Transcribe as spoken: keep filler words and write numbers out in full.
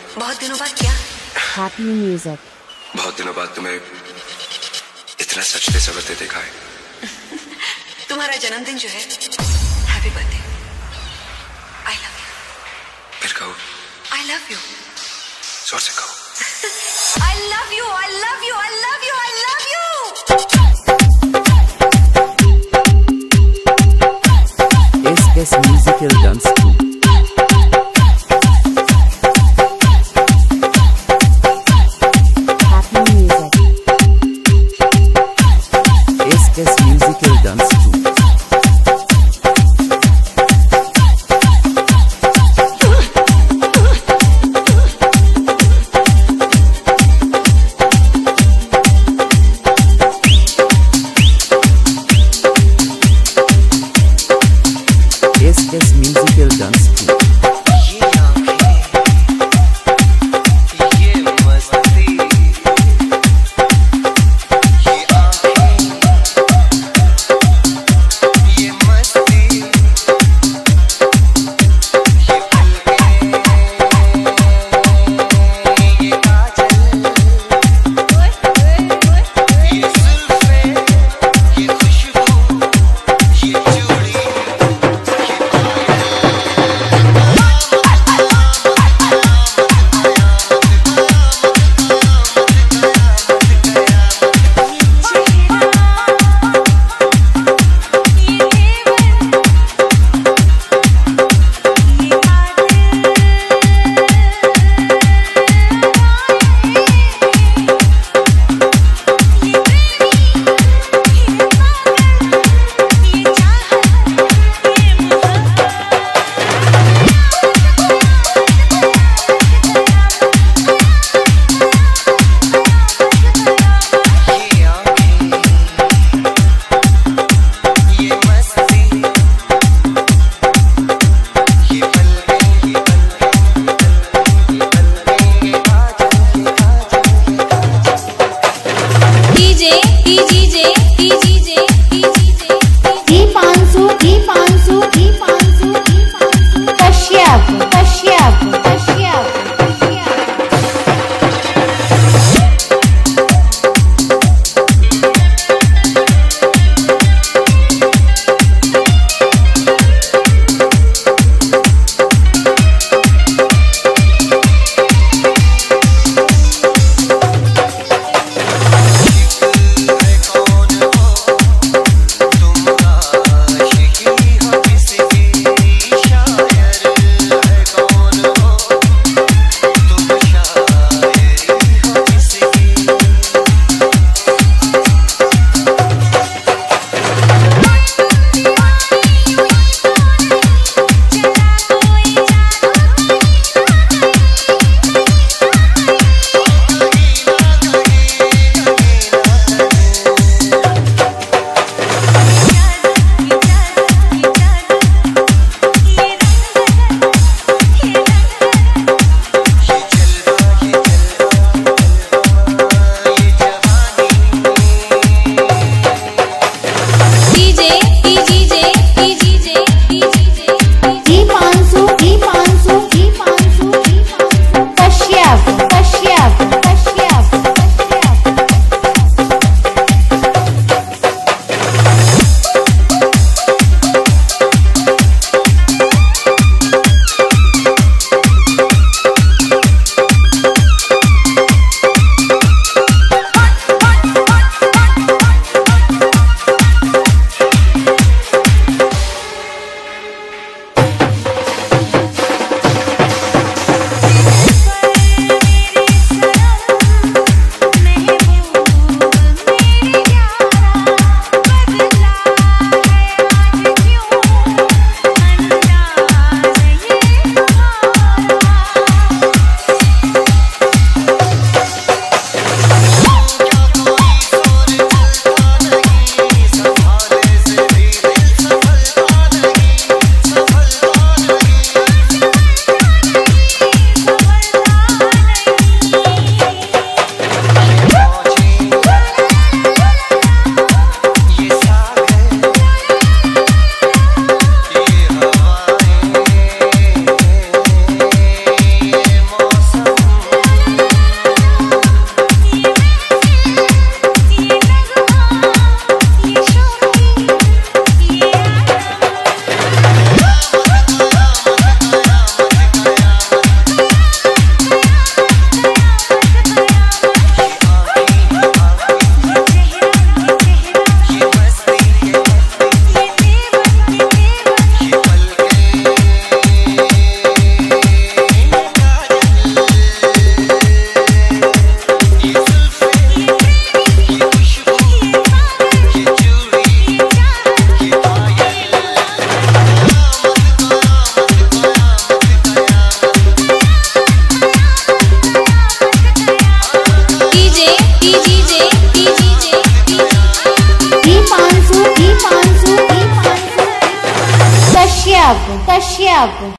बहुत दिनों बाद क्या? Happy music. बहुत दिनों बाद तुम्हें इतना सचते सवरते देखा है। तुम्हारा जन्मदिन जो है, happy birthday. I love you. फिर कहो। I love you. जोर से कहो। I love you, I love you, I love you, I love you. S S Musical Dance Crew. Happy music. S S Musical Dance Crew. S S Musical चाहिए आपको?